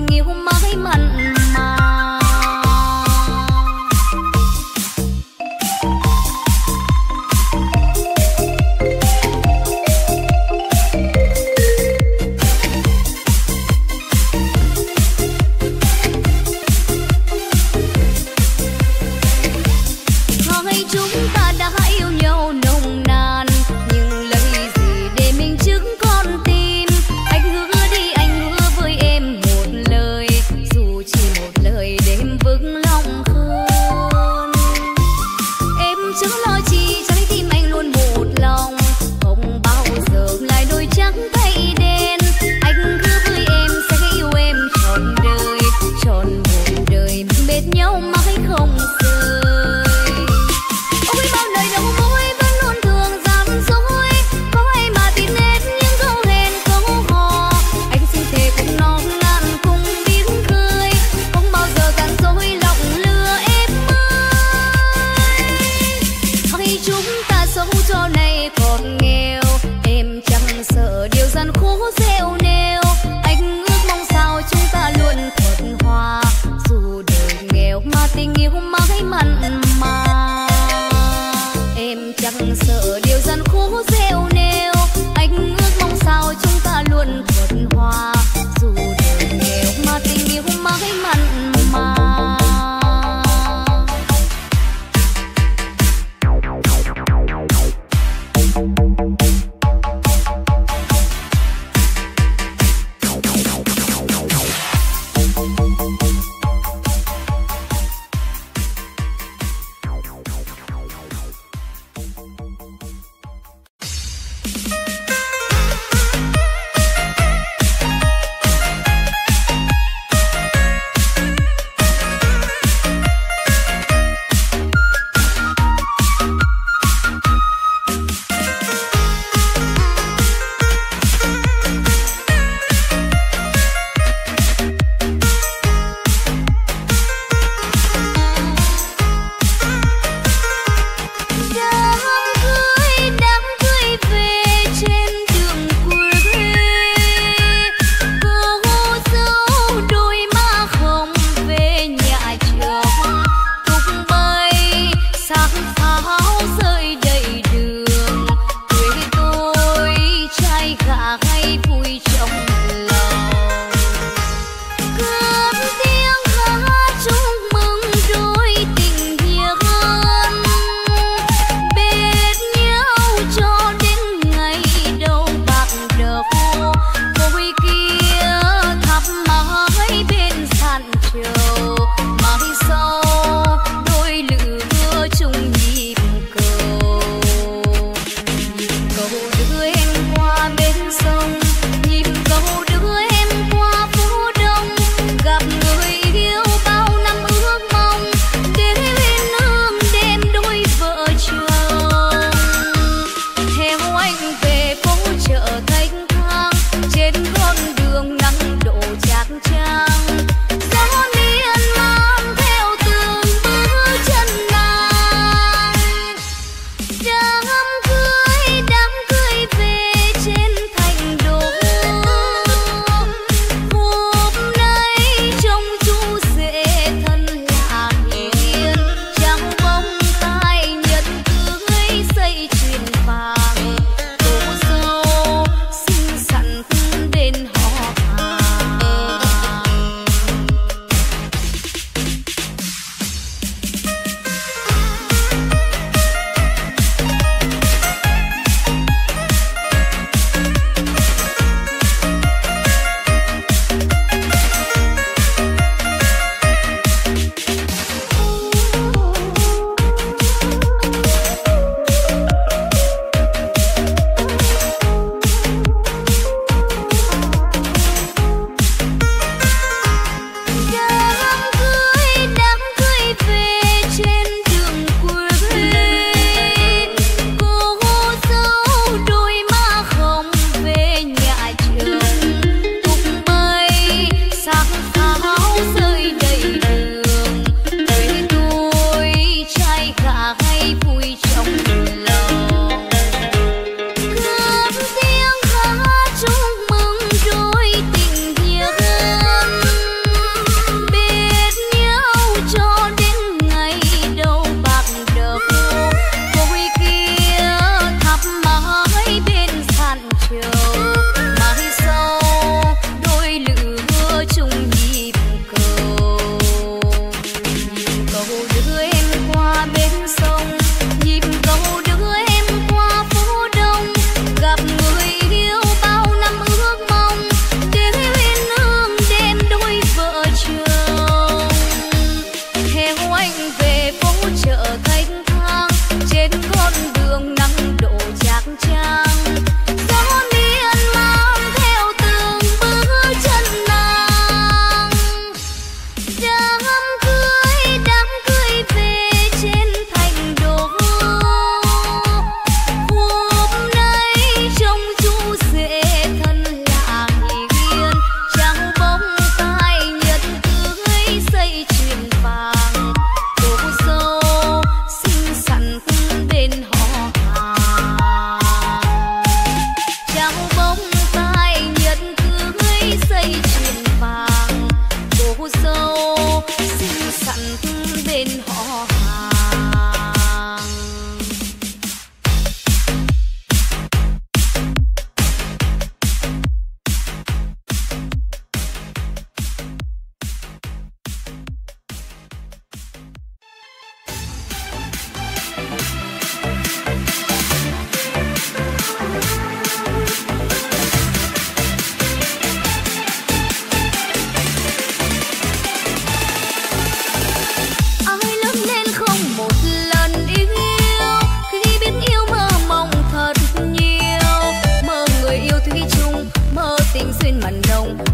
tình yêu mãi mặn mà. Hai chúng ta đã yêu nhau nồng nàn, nhưng lấy gì để mình chứng con tim. Anh hứa đi, anh hứa với em một lời, dù chỉ một lời để em vững lòng hơn. Em chẳng lo chi, trái tim anh luôn một lòng, không bao giờ lại đôi trắng thay đen. Anh hứa với em sẽ yêu em trọn đời, trọn một đời mình bên nhau mãi không rời. Ôi bao lời đầu môi vẫn luôn thường gian dối, có ai mà tin hết những câu hẹn câu hò. Anh xin thề cùng non ngàn cùng biết cười, không bao giờ gian dối lòng lừa em ơi. Hay chúng ta sống cho này còn nghèo, em chẳng sợ điều gian khổ gieo neo. Anh ước mong sao chúng ta luôn thuận hòa, dù đời nghèo mà tình yêu mãi mặn mà. Em chẳng sợ điều gian khổ gieo neo, anh ước mong sao chúng ta luôn thuận hòa, dù đời nghèo mà tình yêu mãi mặn mà.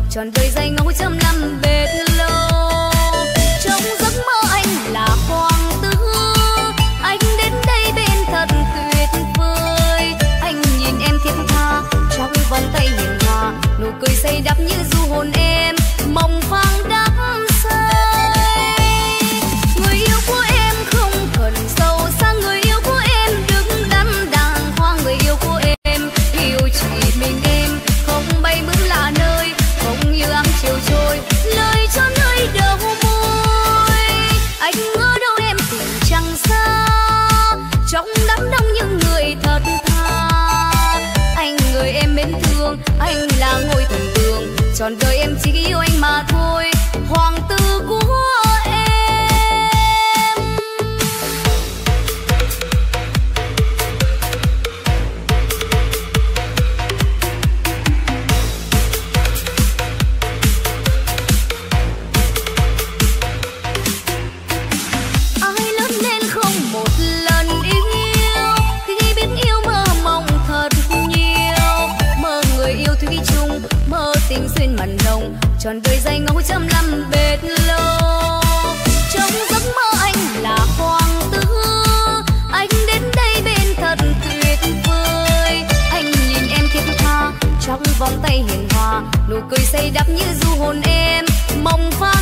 trọn đời dày ngẫu trăm năm bệt lâu. Trong giấc mơ anh là hoàng tử, anh đến đây bên thật tuyệt vời. Anh nhìn em thiết tha trong vòng tay hiền hòa, nụ cười say đắm như du hồn em mộng vang đắm say. Người yêu của em không cần sâu xa, người yêu của em đứng đắn đàng hoàng, người yêu của em yêu chỉ mình em, không bay bướm lạ nơi, không như áng chiều trôi, lời cho nơi đầu môi. Anh ở đâu em tìm chẳng xa, trong đám đông những người thật thà. Anh người em mến thương, anh là ngôi thần tượng, trọn đời em chỉ yêu anh mà thôi, hoàng tử của em. Ai lớn lên không một lần yêu, khi biết yêu mơ mộng thật nhiều, mơ người yêu thủy chung, mơ tình duyên mặn nồng, trọn đời dày ngẫu trăm năm bệt lâu. Trong giấc mơ anh là hoàng tử, anh đến đây bên thật tuyệt vời. Anh nhìn em thiết tha trong vòng tay hiền hòa, nụ cười say đắm như du hồn em mộng vang